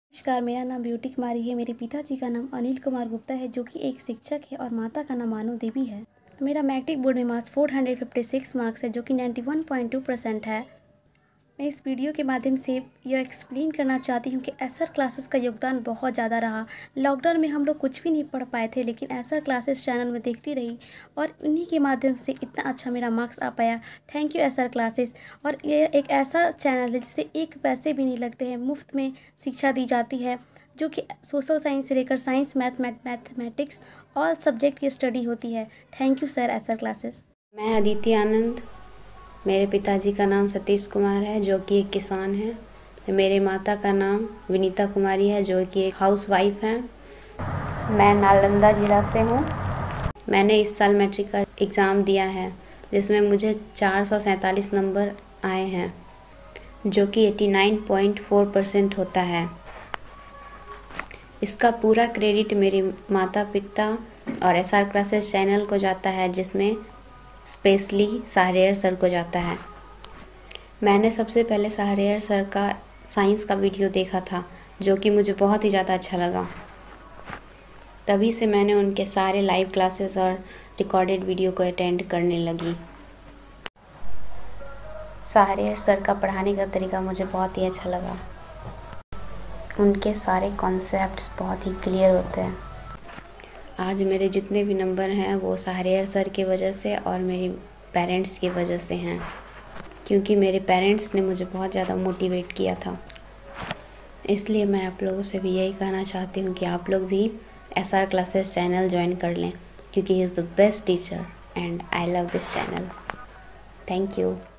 नमस्कार, मेरा नाम ब्यूटी कुमारी है। मेरे पिताजी का नाम अनिल कुमार गुप्ता है, जो कि एक शिक्षक है, और माता का नाम मानो देवी है। मेरा मैट्रिक बोर्ड में मार्क्स 456 मार्क्स है, जो कि 91.2% है। मैं इस वीडियो के माध्यम से यह एक्सप्लेन करना चाहती हूँ कि एसआर क्लासेस का योगदान बहुत ज़्यादा रहा। लॉकडाउन में हम लोग कुछ भी नहीं पढ़ पाए थे, लेकिन एसआर क्लासेस चैनल में देखती रही और उन्हीं के माध्यम से इतना अच्छा मेरा मार्क्स आ पाया। Thank you SR classes. और ये एक ऐसा चैनल है जिससे एक पैसे भी नहीं लगते हैं, मुफ्त में शिक्षा दी जाती है, जो कि सोशल साइंस से लेकर साइंस, मैथमेटिक्स और सब्जेक्ट की स्टडी होती है। Thank you sir SR classes. मैं अदिति आनंद। मेरे पिताजी का नाम सतीश कुमार है, जो कि एक किसान हैं। मेरे माता का नाम विनीता कुमारी है, जो कि एक हाउसवाइफ हैं। मैं नालंदा ज़िला से हूँ। मैंने इस साल मैट्रिक का एग्ज़ाम दिया है, जिसमें मुझे 447 नंबर आए हैं, जो कि 89.4% होता है। इसका पूरा क्रेडिट मेरे माता पिता और एसआर क्लासेस चैनल को जाता है, जिसमें स्पेशली शाहरियार सर को जाता है। मैंने सबसे पहले शाहरियार सर का साइंस का वीडियो देखा था, जो कि मुझे बहुत ही ज़्यादा अच्छा लगा। तभी से मैंने उनके सारे लाइव क्लासेस और रिकॉर्डेड वीडियो को अटेंड करने लगी। शाहरियार सर का पढ़ाने का तरीका मुझे बहुत ही अच्छा लगा। उनके सारे कॉन्सेप्ट्स बहुत ही क्लियर होते हैं। आज मेरे जितने भी नंबर हैं वो शाहरियार सर की वजह से और मेरी पेरेंट्स की वजह से हैं, क्योंकि मेरे पेरेंट्स ने मुझे बहुत ज़्यादा मोटिवेट किया था। इसलिए मैं आप लोगों से भी यही कहना चाहती हूँ कि आप लोग भी एसआर क्लासेस चैनल ज्वाइन कर लें, क्योंकि he is the best teacher and I love this channel. Thank you.